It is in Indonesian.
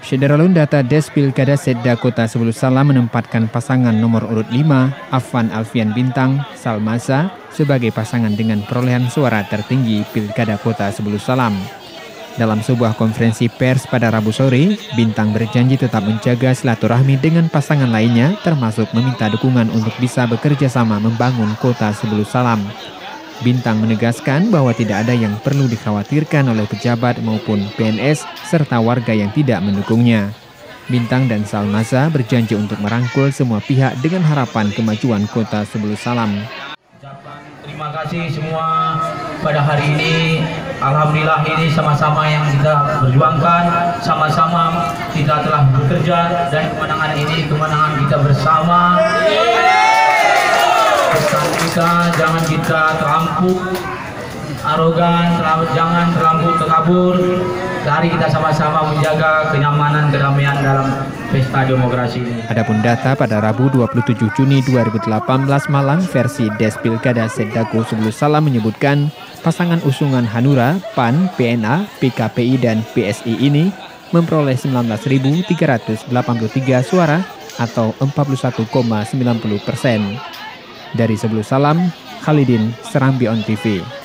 Syederalun data Des Pilkada Setda Kota Sebulu Salam menempatkan pasangan nomor urut 5, Afwan Alfian Bintang, Salmaza, sebagai pasangan dengan perolehan suara tertinggi Pilkada Kota Sebulu Salam. Dalam sebuah konferensi pers pada Rabu sore, Bintang berjanji tetap menjaga silaturahmi dengan pasangan lainnya, termasuk meminta dukungan untuk bisa bekerja sama membangun Kota Sebulu Salam. Bintang menegaskan bahwa tidak ada yang perlu dikhawatirkan oleh pejabat maupun PNS serta warga yang tidak mendukungnya. Bintang dan Salmaza berjanji untuk merangkul semua pihak dengan harapan kemajuan Kota Sebulu Salam. Terima kasih semua pada hari ini. Alhamdulillah ini sama-sama yang kita berjuangkan, sama-sama kita telah bekerja dan kemenangan ini kemenangan kita bersama. Pesan kita, jangan kita terampuk arogan, jangan terlampau kabur. Mari kita sama-sama menjaga kenyamanan, kedamaian dalam pesta demokrasi ini. Adapun data pada Rabu 27 Juni 2018 malam versi Des Pilkada Setdaku Sebulu Salam menyebutkan pasangan usungan Hanura, PAN, PNA, PKPI dan PSI ini memperoleh 19.383 suara atau 41,90%. Dari Sebulu Salam, Khalidin, Serambi On TV.